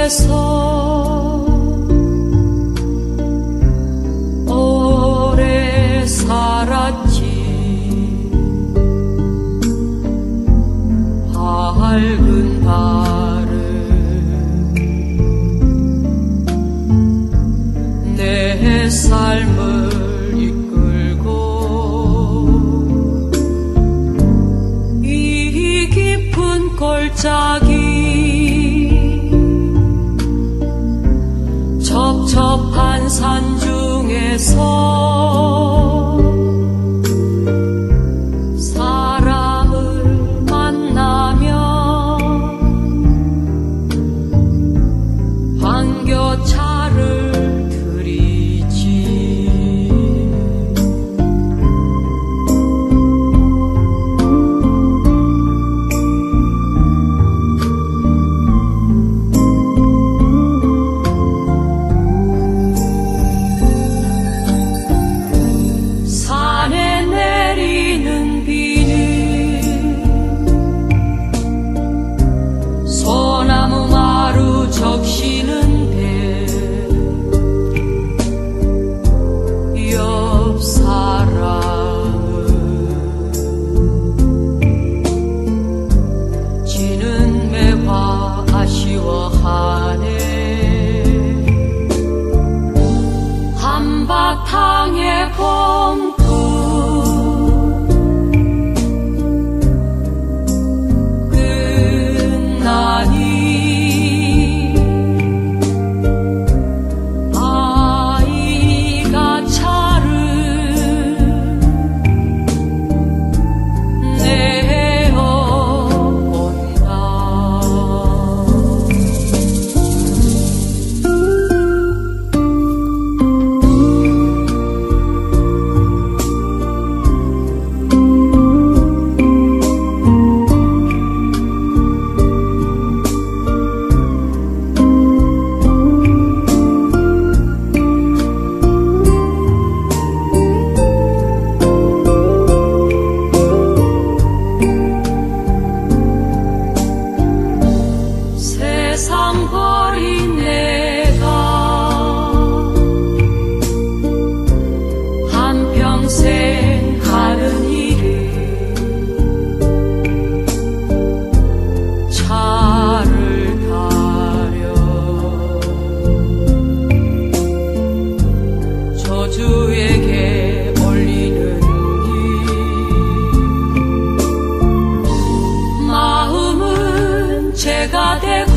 속에서 오래 살았지. 밝은 달을 내 삶을 이끌고 이 깊은 골짜기 첩첩한 산 중에서 사람을 만나면 반겨차를 드리지. 산에 내리는 비는 소나무 마루 적시는데 옆 사람은 지는 매화 아쉬워하네. 한바탕의 봉투 끝나니 아이가 차를 내어본다. 세상 버린 내가 한평생 하는 일이 차를 타려 저주에게 올리는 일 마음은 죄가 되고